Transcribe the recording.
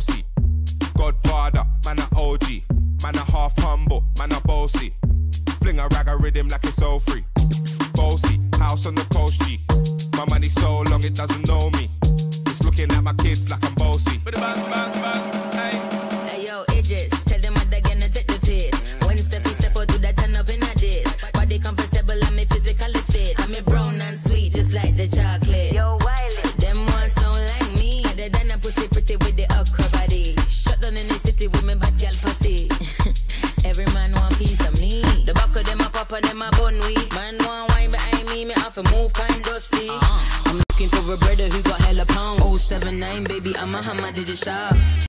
Boasty. Godfather, man a OG. Man a half humble, man a bossy. Fling a rag a rhythm like it's all free. Boasty, house on the coast G. My money so long it doesn't know me. It's looking at my kids like I'm bossy. Bang, bang, bang, hey. Hey yo, Idris, tell them what they're gonna take the piss. When Steffi step out to that turn up in a diss. Body comfortable and me physically fit. I'm a brown and sweet just like the chocolate. Yo, Wiley, them ones sound like me. Other than a pussy pretty with the okra body. Shut down in the city with me bad girl pussy. Every man want piece of me. The back of them a pop and them a bun weed. Man want wine behind me, me have to move kind dusty. I'm looking for a brother who got hella pound. 079 baby, I'm a hammer, did you stop?